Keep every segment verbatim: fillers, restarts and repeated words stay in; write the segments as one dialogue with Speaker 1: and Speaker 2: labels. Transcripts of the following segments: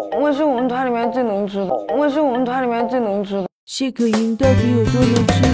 Speaker 1: 我是我们团里面最能吃的，我是我们团里面最能吃的。
Speaker 2: 谢可寅到底有多能吃？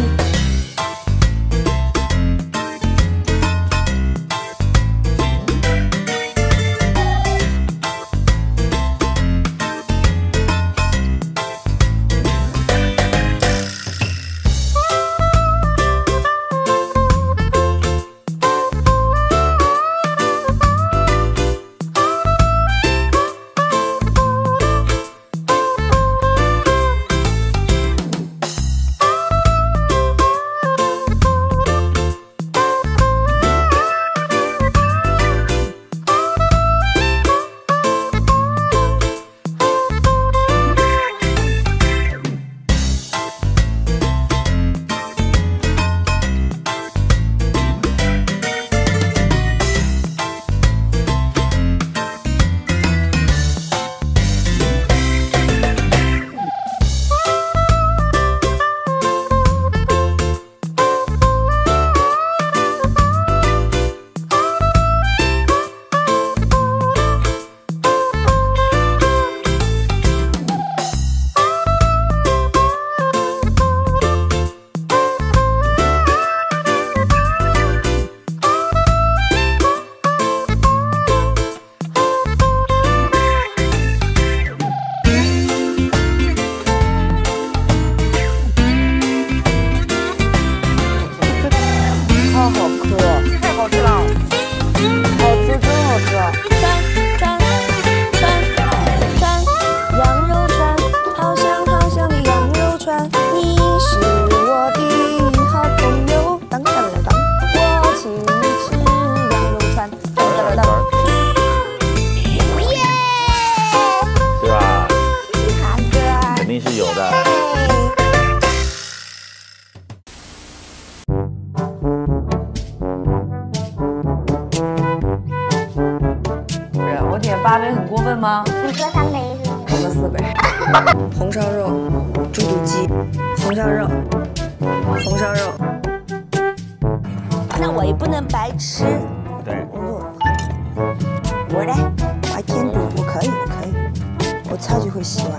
Speaker 1: 八杯很过分吗？
Speaker 3: 你喝三杯是吗？
Speaker 1: 我喝四杯。红烧肉、猪肚鸡、红烧肉、红烧肉。
Speaker 2: 那我也不能白吃。
Speaker 4: 对。
Speaker 2: 我嘞，我还添堵，我可以，我可以，我超级会洗碗。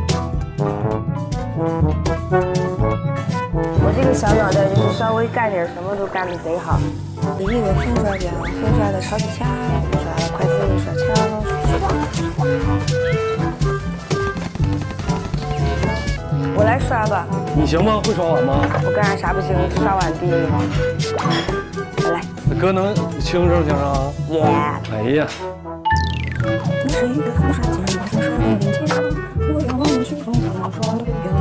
Speaker 1: 我这个小脑袋就是稍微干点什么都干得贼好。
Speaker 2: 你以为风刷表，风刷的超级强，风刷的快速刷超。
Speaker 1: 我来刷吧。
Speaker 5: 你行吗？会刷碗吗？
Speaker 1: 我干啥啥不行，刷碗第一。我来。
Speaker 5: 哥能清上清上？
Speaker 1: 耶！
Speaker 5: 哎呀。
Speaker 2: 你是一个风刷机，风刷的零件，我要往你去风刷，说的